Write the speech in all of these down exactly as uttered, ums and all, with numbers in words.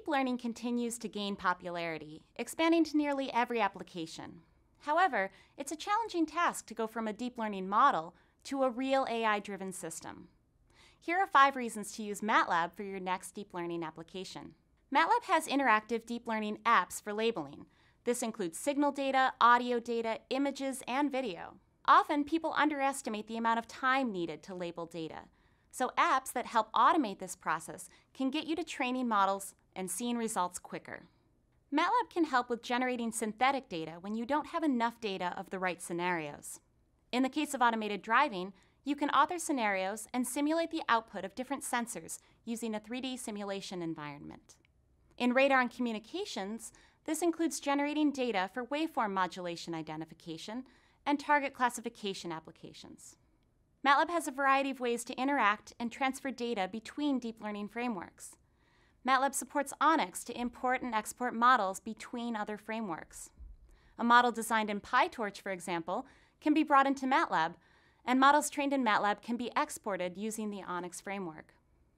Deep learning continues to gain popularity, expanding to nearly every application. However, it's a challenging task to go from a deep learning model to a real A I-driven system. Here are five reasons to use MATLAB for your next deep learning application. MATLAB has interactive deep learning apps for labeling. This includes signal data, audio data, images, and video. Often, people underestimate the amount of time needed to label data. So apps that help automate this process can get you to training models and seeing results quicker. MATLAB can help with generating synthetic data when you don't have enough data of the right scenarios. In the case of automated driving, you can author scenarios and simulate the output of different sensors using a three D simulation environment. In radar and communications, this includes generating data for waveform modulation identification and target classification applications. MATLAB has a variety of ways to interact and transfer data between deep learning frameworks. MATLAB supports ONNX to import and export models between other frameworks. A model designed in PyTorch, for example, can be brought into MATLAB, and models trained in MATLAB can be exported using the ONNX framework.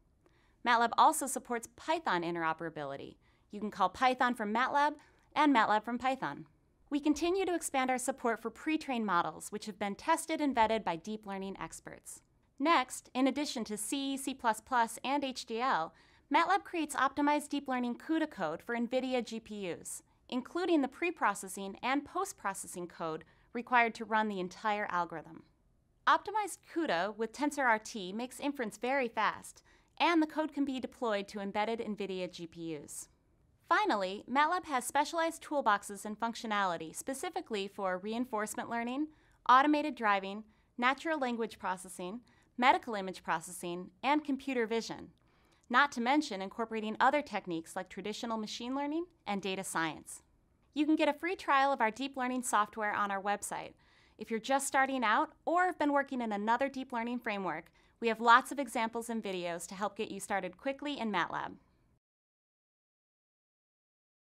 MATLAB also supports Python interoperability. You can call Python from MATLAB and MATLAB from Python. We continue to expand our support for pre-trained models, which have been tested and vetted by deep learning experts. Next, in addition to C, C plus plus, and H D L, MATLAB creates optimized deep learning CUDA code for NVIDIA G P Us, including the pre-processing and post-processing code required to run the entire algorithm. Optimized CUDA with TensorRT makes inference very fast, and the code can be deployed to embedded NVIDIA G P Us. Finally, MATLAB has specialized toolboxes and functionality specifically for reinforcement learning, automated driving, natural language processing, medical image processing, and computer vision, not to mention incorporating other techniques like traditional machine learning and data science. You can get a free trial of our deep learning software on our website. If you're just starting out or have been working in another deep learning framework, we have lots of examples and videos to help get you started quickly in MATLAB.